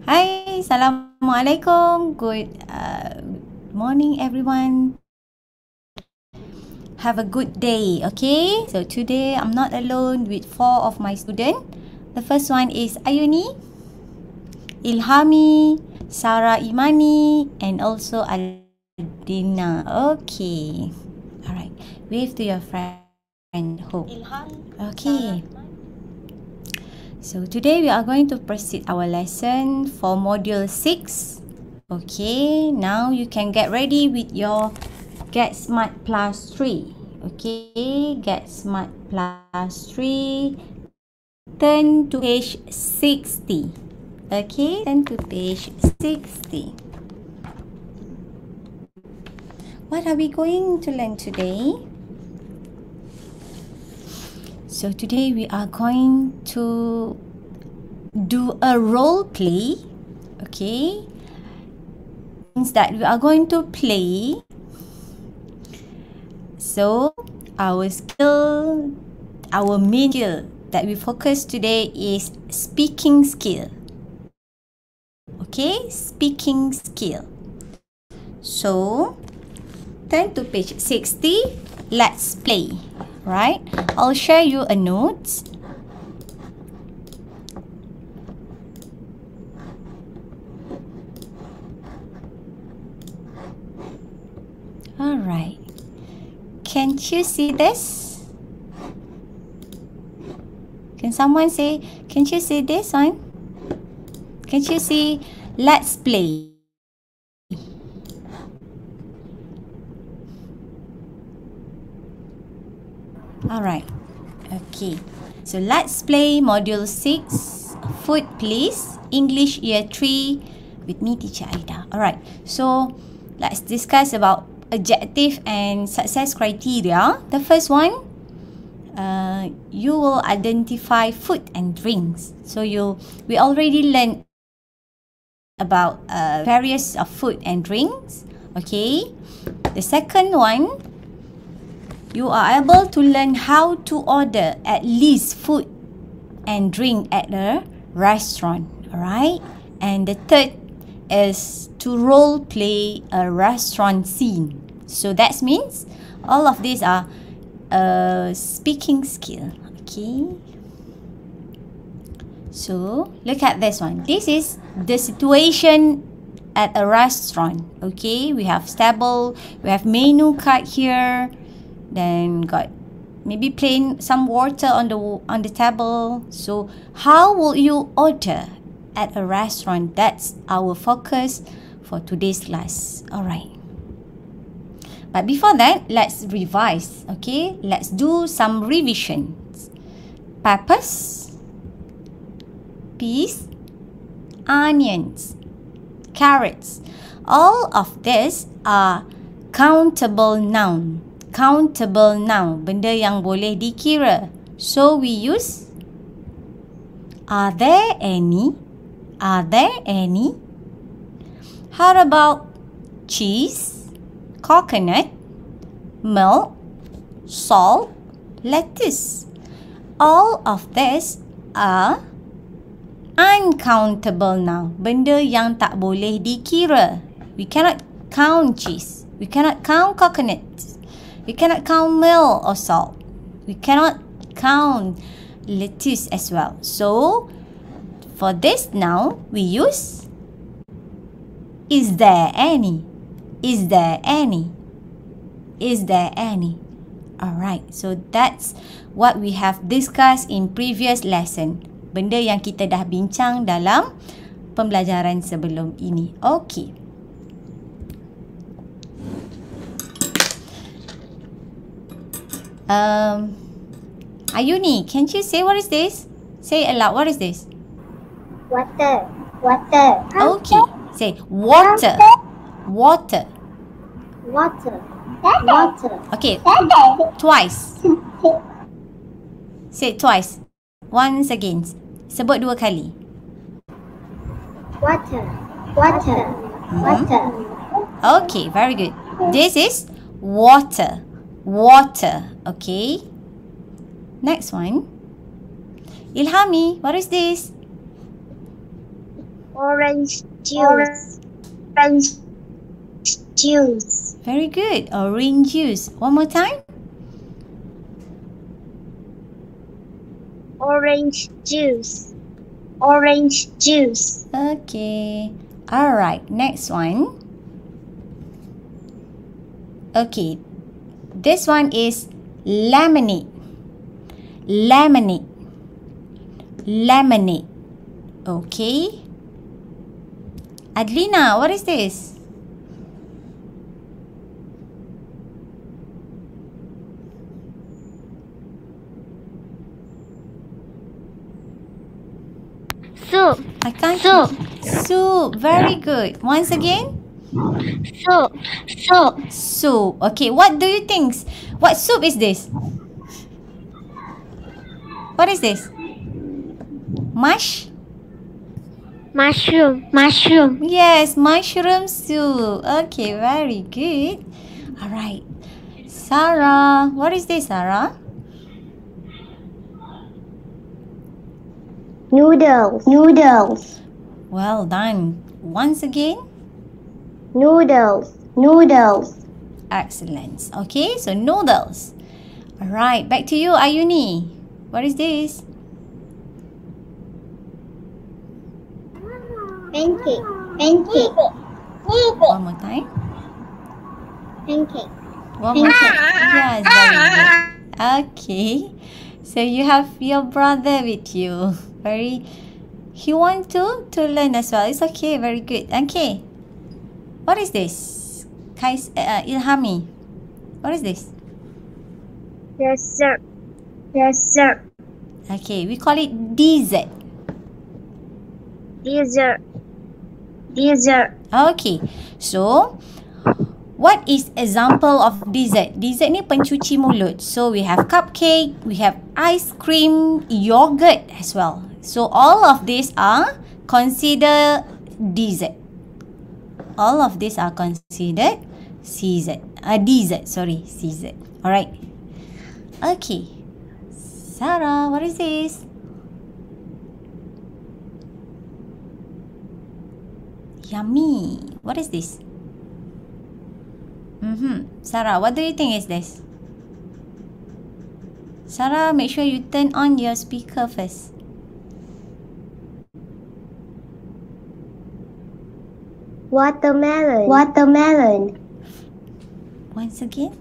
Hi, Assalamualaikum. Good morning, everyone. Have a good day, okay? So today I'm not alone with 4 of my students. The first one is Ayuni, Ilhami, Sarah Imani, and also Aldina. Okay. Alright. Wave to your friend, Hope. Okay. So today we are going to proceed our lesson for module 6. Okay, now you can get ready with your Get Smart Plus 3. Okay, Get Smart Plus 3. Turn to page 60. Okay, turn to page 60. What are we going to learn today? So today we are going to do a role play. Okay, means that we are going to play. So our main skill that we focus today is speaking skill. Okay, speaking skill. So turn to page 60. Let's play. Right? I'll share you a note. Alright. Can't you see this? Can someone say, can't you see this one? Can't you see? Let's play. Alright. Okay. So let's play module 6. Food please. English year 3 with me, teacher Aida. Alright. So let's discuss about objective and success criteria. The first one, you will identify food and drinks. So we already learned about various of food and drinks. Okay. The second one, you are able to learn how to order at least food and drink at a restaurant. Alright. And the third is to role play a restaurant scene. So that means all of these are speaking skill. Okay. So look at this one. This is the situation at a restaurant. Okay. We have table. We have menu card here. Then got maybe plain some water on the table. So how will you order at a restaurant? That's our focus for today's class. Alright. But before that, let's revise. Okay, let's do some revisions. Peppers, peas, onions, carrots. All of these are countable noun. Countable noun, benda yang boleh dikira. So we use are there any? Are there any? How about cheese, coconut, milk, salt, lettuce? All of these are uncountable noun, benda yang tak boleh dikira. We cannot count cheese. We cannot count coconut. We cannot count milk or salt. We cannot count lettuce as well. So, for this now, we use is there any? Is there any? Is there any? Alright, so that's what we have discussed in previous lesson. Benda yang kita dah bincang dalam pembelajaran sebelum ini. Okay. Ayuni, can you say what is this? Say it aloud. What is this? Water. Water. Okay. Say water. Water. Water. Water. Okay. Twice. Say it twice. Once again. Sebut 2 kali. Water. Water. Water. Okay, very good. This is water. Water. Okay. Next one. Ilhami, what is this? Orange juice. Orange juice. Very good. Orange juice. One more time. Orange juice. Orange juice. Okay. Alright, next one. Okay. This one is lemonade. Lemonade. Lemonade. Okay. Adlina, what is this? Soup. I can't. Soup. Soup. Very good. Once again. Soup. Soup. Soup. Okay, what do you think? What soup is this? What is this? Mushroom. Mushroom. Yes, mushroom soup. Okay, very good. Alright. Sarah, what is this, Sarah? Noodles. Noodles. Well done. Once again. Noodles. Noodles. Excellent. Okay, so noodles. Alright, back to you, Ayuni. What is this? Pancake. Pancake. One more time. Pancake. One more time. Yes, very good. Okay. So you have your brother with you. He want to learn as well. It's okay, very good. Okay. What is this? Ilhami. What is this? Dessert. Dessert. Okay, we call it dessert. Dessert. Dessert. Okay. So, what is example of dessert? Dessert ni pencuci mulut. So, we have cupcake, we have ice cream, yogurt as well. So, all of these are considered dessert. All of these are considered dessert. Sorry, dessert. Alright. Okay. Sarah, what is this? Yummy. What is this? Sarah, what do you think is this? Sarah, make sure you turn on your speaker first. Watermelon. Watermelon. Once again.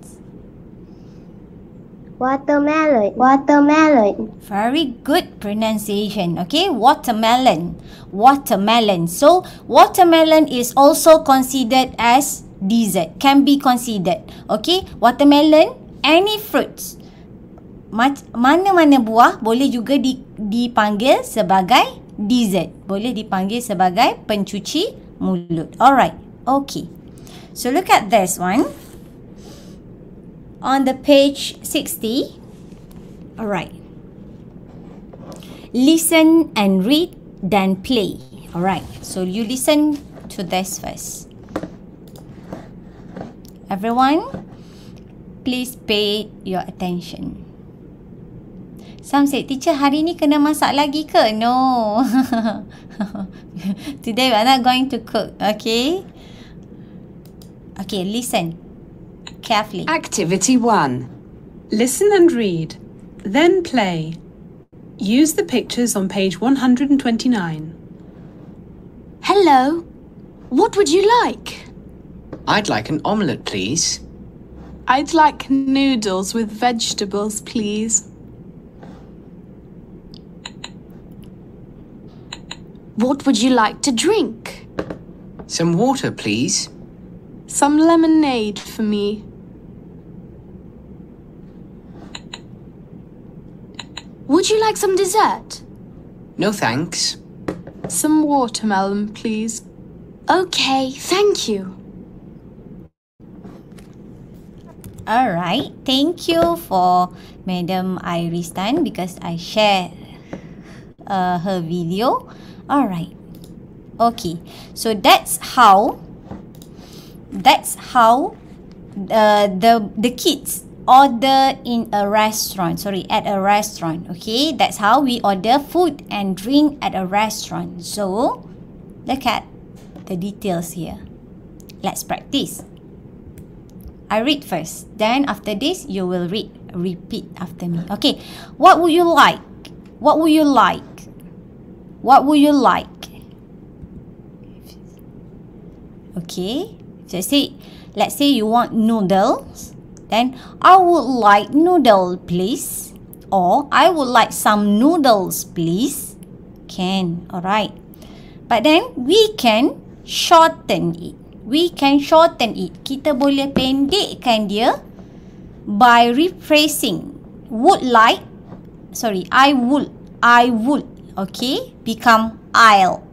Watermelon. Watermelon. Very good pronunciation. Okay, watermelon. Watermelon. So, watermelon is also considered as dessert. Can be considered. Okay, watermelon, any fruits. Mana-mana buah boleh juga dipanggil sebagai dessert. Boleh dipanggil sebagai pencuci mulut. Alright. Okay. So, look at this one. On the page 60. Alright. Listen and read, then play. Alright. So, you listen to this first. Everyone, please pay your attention. Some say, teacher, hari ni kena masak lagi ke? No. Today we are not going to cook. Okay? Okay, listen carefully. Activity 1. Listen and read, then play. Use the pictures on page 129. Hello. What would you like? I'd like an omelette, please. I'd like noodles with vegetables, please. What would you like to drink? Some water, please. Some lemonade for me. Would you like some dessert? No thanks. Some watermelon, please. Okay, thank you. Alright, thank you for Madam Iris Tan because I share her video. Alright, okay, so that's how the kids order in a restaurant. Sorry, at a restaurant. Okay, that's how we order food and drink at a restaurant. So Look at the details here. Let's practice. I read first. Then after this, you will repeat after me. Okay. What would you like? What would you like? What would you like? Okay. So let's say you want noodles. Then I would like noodle, please. Or I would like some noodles, please. Can. Alright. But then we can shorten it. We can shorten it. Kita boleh pendekkan dia by rephrasing. Would like. Sorry, I would. Okay, become I'd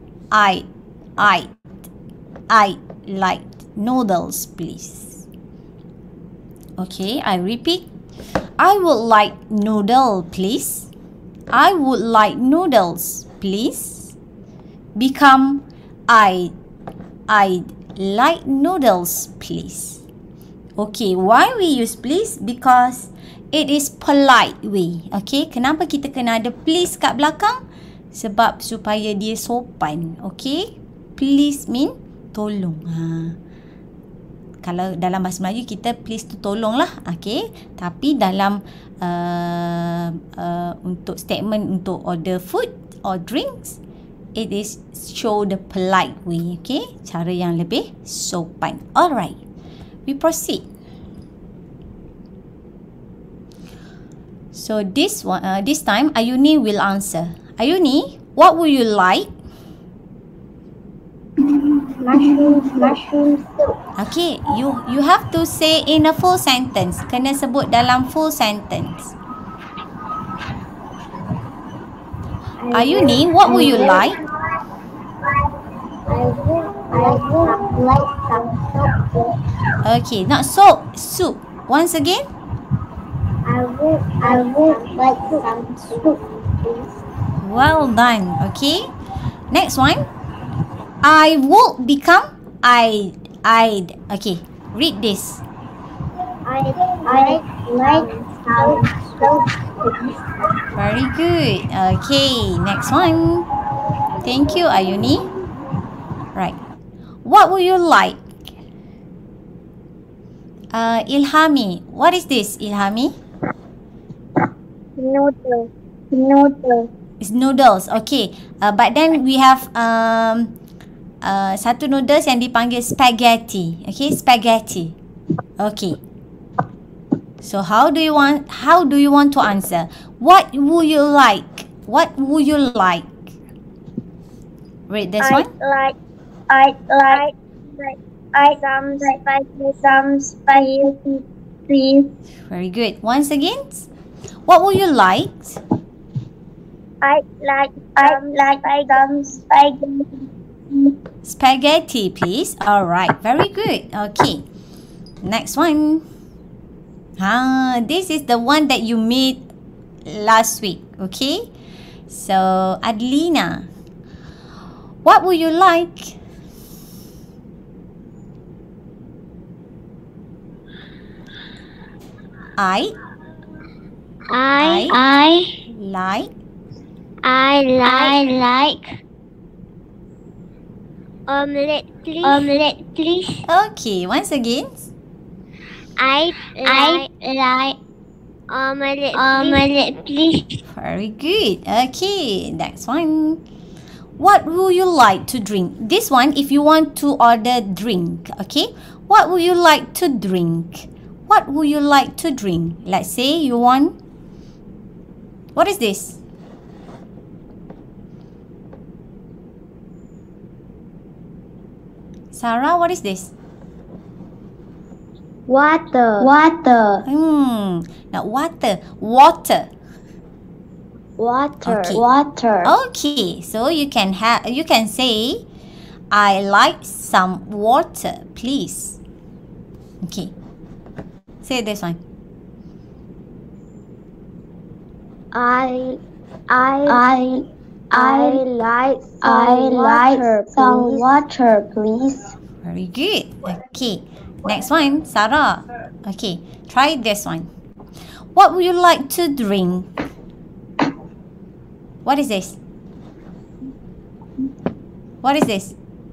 like noodles, please. Okay, I repeat. I would like noodle, please. I would like noodles, please. Become I'd like noodles, please. Okay, why we use please? Because it is polite way. Okay, kenapa kita kena ada please kat belakang? Sebab supaya dia sopan. Okay, please mean tolong. Kalau dalam bahasa Melayu kita please tu tolong lah. Okay, tapi dalam untuk statement untuk order food or drinks, it is show the polite way. Okay, cara yang lebih sopan. Alright, we proceed. So this time Ayuni will answer. Ayuni, what would you like? Mushroom soup. Okay, you have to say in a full sentence. Kena sebut dalam full sentence. Ayuni, what would you like? I would like some soup. Okay, not soap, soup. Once again. I would like some soup, please. Well done. Okay. Next one. I would become I'd. Okay. Read this. I like some soup, please. Very good. Okay. Next one. Thank you, Ayuni. Right. What would you like? Ilhami. What is this, Ilhami? Noodles. It's noodles. Okay. But then we have satu noodles yang dipanggil spaghetti. Okay, spaghetti. Okay. So how do you want to answer? What would you like? What would you like? Read this one. I'd like some spaghetti, please. Very good. Once again, what would you like? I'd like some spaghetti. Spaghetti, please. All right. Very good. Okay. Next one. This is the one that you made last week. Okay. So, Adelina, what would you like? I like Omelette, please. Okay, once again. I like omelette, please. Very good. Okay, next one. What would you like to drink? This one, if you want to order drink, okay? What would you like to drink? What would you like to drink? Let's say you want... What is this? Sarah, what is this? Water. Not water. Water. Okay. Water. Okay, so you can say, I like some water, please. Okay. Say this one. I like some water, please. Very good. Okay. Next one, Sarah. Okay, try this one. What would you like to drink? What is this? What is this?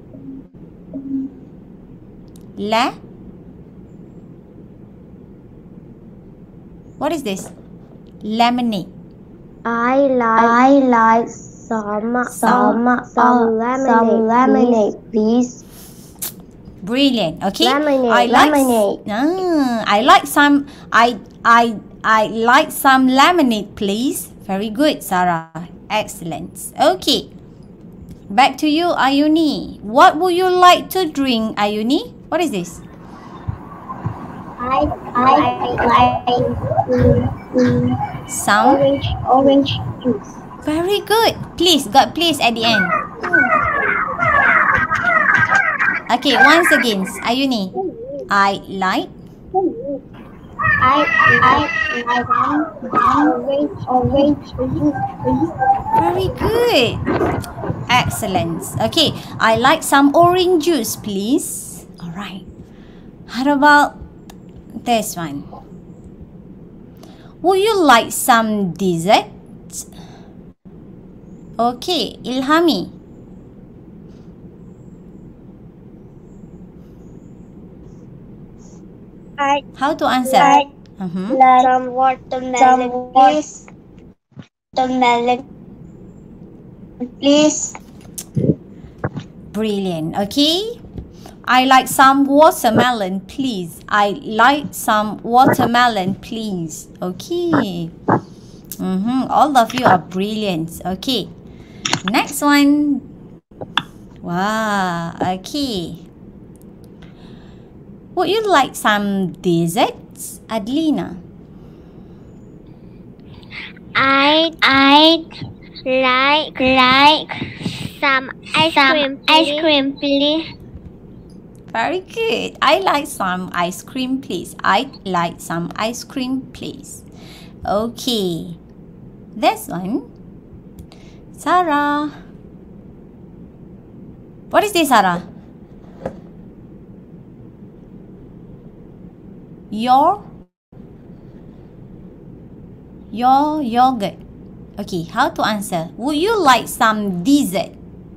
What is this? Lemonade. I like some lemonade, please. Brilliant. Okay. Lemonade, I like lemonade. I like some. I like some lemonade, please. Very good, Sarah. Excellent. Okay. Back to you, Ayuni. What would you like to drink, Ayuni? What is this? I like Some. orange juice. Very good. Please, got please at the end. Okay, once again, Ayuni. I like. I like orange juice, please. Very good. Excellent. Okay, I like some orange juice, please. Alright. How about this one? Would you like some dessert? Okay, Ilhami. How to answer? Some watermelon, please. Watermelon, please. Brilliant. Okay. I like some watermelon, please. I like some watermelon, please. Okay. All of you are brilliant. Okay. Next one. Wow. Okay. Would you like some desserts, Adlina? I'd like some ice cream, please. Very good. I like some ice cream, please. I'd like some ice cream, please. Okay. This one. Sarah. What is this, Sarah? Your yogurt. Okay, how to answer? Would you like some dessert?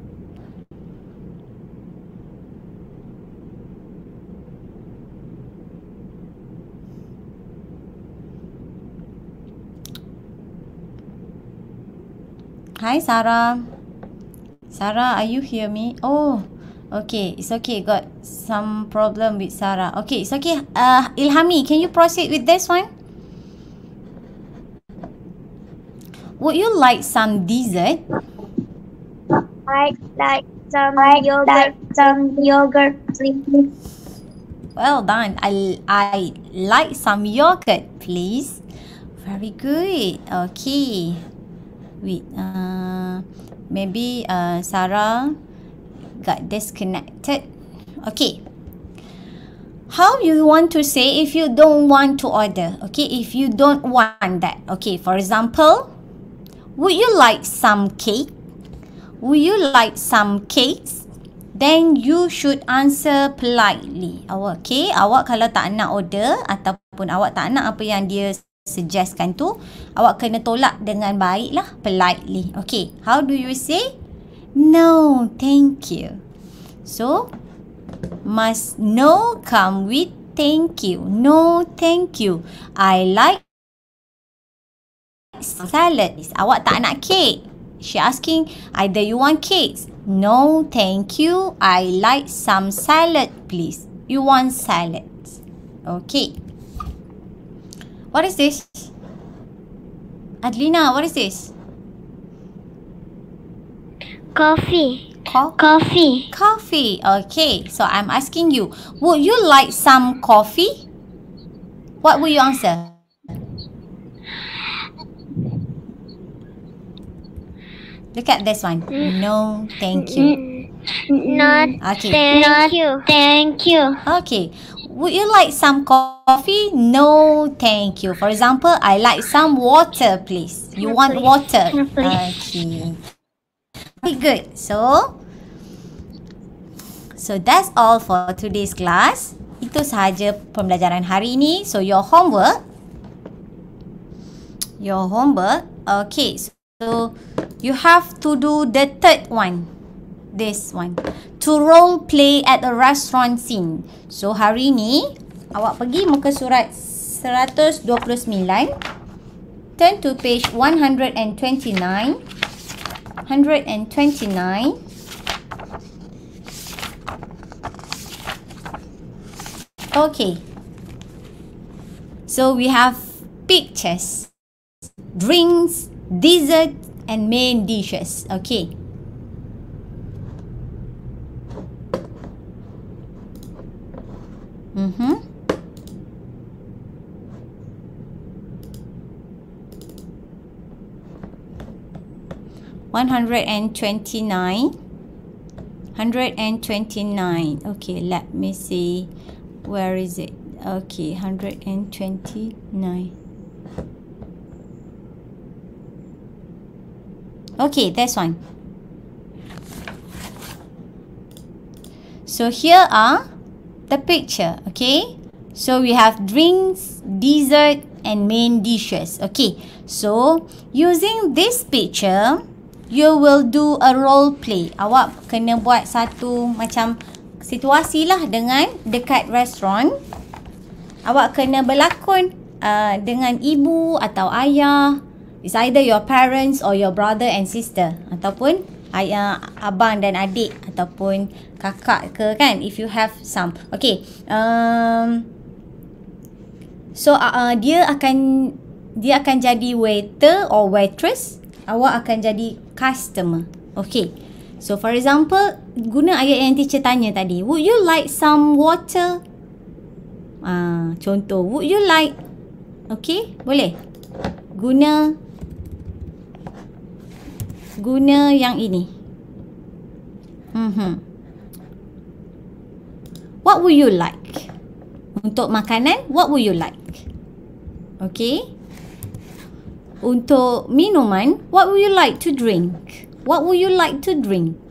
Hi, Sarah. Sarah, are you hear me? Oh, okay. It's okay. Got some problem with Sarah. Okay, it's okay. Ilhami, can you proceed with this one? Would you like some dessert? I'd like some yogurt, please. Well done. I like some yogurt, please. Very good. Okay. Wait. Maybe Sarah got disconnected. Okay. How you want to say if you don't want to order? Okay, if you don't want that. Okay, for example, would you like some cake? Would you like some cakes? Then you should answer politely. Okay, awak kalau tak nak order ataupun awak tak nak apa yang dia suggestkan tu, awak kena tolak dengan baik lah, politely. Okay, how do you say? No, thank you. So, must no come with thank you. No, thank you. I like salad. Awak tak nak cake. She asking either you want cakes. No, thank you. I like some salad, please. You want salad. Okay. What is this? Adlina, what is this? Coffee. Coffee. Okay, so I'm asking you, would you like some coffee? What will you answer? Look at this one. No, thank you. Not Okay. thank you. Okay. Would you like some coffee? No, thank you. For example, I like some water, please. You want water? Okay. Very good. So that's all for today's class. Itu sahaja pembelajaran hari ini. So your homework. Okay. So you have to do the third one. this one. To role play at a restaurant scene. So hari ni awak pergi muka surat 129. Turn to page 129. 129. Okay. So we have pictures, drinks, dessert and main dishes. Okay. Mm-hmm. $129. Okay, let me see. Where is it? Okay, 129. Okay, that's one. So here are the picture. Okay, so we have drinks, dessert and main dishes. Okay, so using this picture, you will do a role play. Awak kena buat satu macam situasi lah dengan dekat restoran. Awak kena berlakon dengan ibu atau ayah. It's either your parents or your brother and sister. Ataupun ayah, abang dan adik. Ataupun kakak ke kan. If you have some. Okay. So dia akan jadi waiter or waitress. Awak akan jadi customer. Okay. So for example, guna ayat yang teacher tanya tadi. Would you like some water? Contoh. Would you like? Okay, boleh. Guna yang ini. What would you like? Untuk makanan, what would you like? Okay. Untuk minuman, what would you like to drink? What would you like to drink?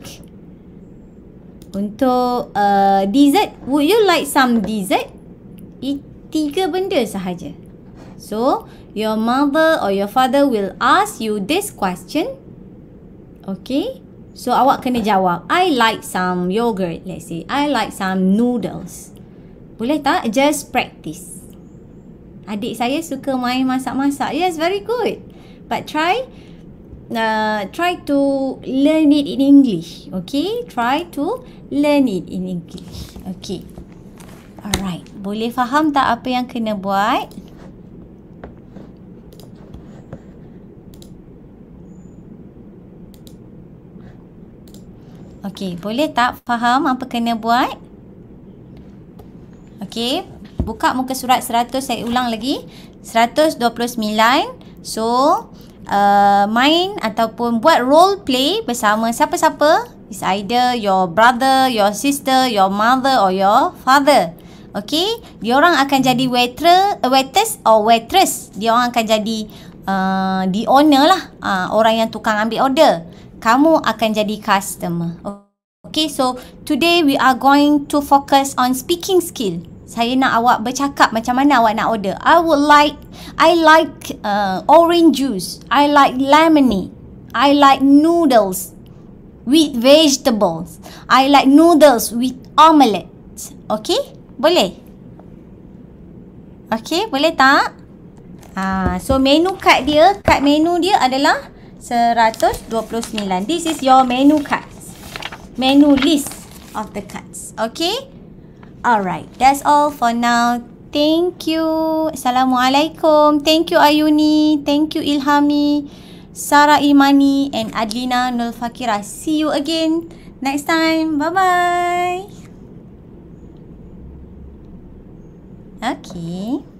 Untuk dessert, would you like some dessert? Tiga benda sahaja. So, your mother or your father will ask you this question. Okay. So, awak kena jawab. I like some yogurt, let's say. I like some noodles. Boleh tak? Just practice. Adik saya suka main masak-masak. Yes, very good. But try to learn it in English. Okay? Try to learn it in English. Okay. Alright. Boleh faham tak apa yang kena buat? Okay. Boleh tak faham apa kena buat? Okay. Buka muka surat 100. Saya ulang lagi. 129. So, main ataupun buat role play bersama siapa-siapa. It's either your brother, your sister, your mother or your father. Okay. Diorang akan jadi waiters or waitress. Diorang akan jadi the owner lah. Orang yang tukang ambil order. Kamu akan jadi customer. Okay. So, today we are going to focus on speaking skill. Saya nak awak bercakap macam mana awak nak order. I like orange juice. I like lemonade. I like noodles with vegetables. I like noodles with omelette. Okay? Boleh? Okay, boleh tak? So menu card menu dia adalah 129. This is your menu cards. Menu list of the cards. Okay? Alright, that's all for now. Thank you. Assalamualaikum. Thank you Ayuni. Thank you Ilhami, Sarah Imani and Adlina Nulfakira. See you again next time. Bye-bye. Okay.